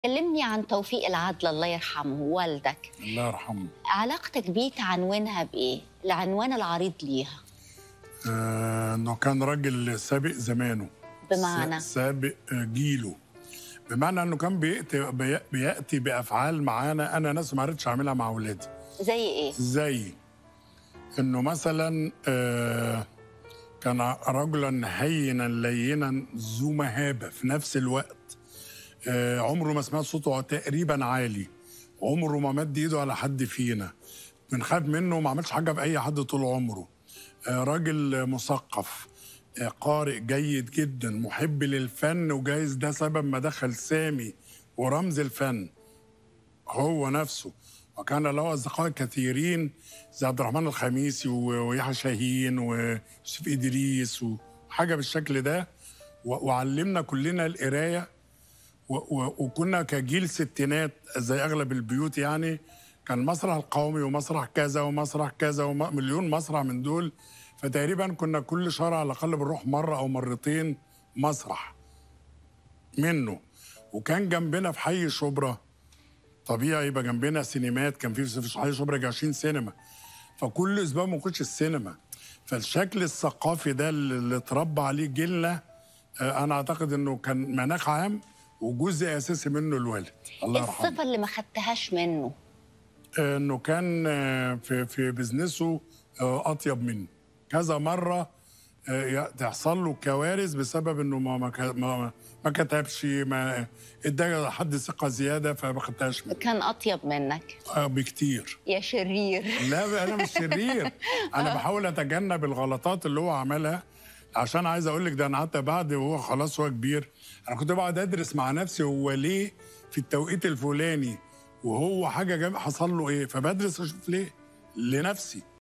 كلمني عن توفيق العدل الله يرحمه والدك. الله يرحمه. علاقتك بيه تعنونها بإيه؟ العنوان العريض ليها. انه كان راجل سابق زمانه. بمعنى؟ سابق جيله. بمعنى انه كان بياتي بافعال معانا انا ناس ما عرفتش اعملها مع اولادي. زي إيه؟ زي انه مثلا كان رجلا هينا لينا ذو مهابه في نفس الوقت. عمره ما سمعت صوته تقريبا عالي، عمره ما مد ايده على حد فينا، بنخاف منه، ما عملش حاجه باي حد طول عمره. راجل مثقف، قارئ جيد جدا، محب للفن، وجايز ده سبب ما دخل سامي ورمز الفن هو نفسه. وكان له اصدقاء كثيرين زي عبد الرحمن الخميسي ويحيى شاهين ويوسف ادريس وحاجه بالشكل ده. وعلمنا كلنا القرايه. وكنا كجيل ستينات زي اغلب البيوت، يعني كان مسرح القومي ومسرح كذا ومسرح كذا ومليون مسرح من دول. فتقريبا كنا كل شهر على الاقل بنروح مره او مرتين مسرح منه. وكان جنبنا في حي شبرا، طبيعي يبقى جنبنا سينمات، كان في حي شبرا 20 سينما، فكل اسبوع ما نخش السينما. فالشكل الثقافي ده اللي اتربى عليه جيلنا، انا اعتقد انه كان مناخ عام وجزء اساسي منه الوالد الله يرحمه. الصفه اللي ما خدتهاش منه انه كان في بزنسه اطيب منه. كذا مره تحصل له كوارث بسبب انه ما كتبش، ما ادى حد ثقه زياده فما خدتهاش منه. كان اطيب منك بكتير. يا شرير. لا انا مش شرير. انا بحاول اتجنب الغلطات اللي هو عملها، عشان عايز اقول لك ده انا حتى بعد وهو خلاص هو كبير انا كنت بقعد ادرس مع نفسي هو ليه في التوقيت الفلاني وهو حاجه حصل له ايه، فبدرس اشوف ليه لنفسي.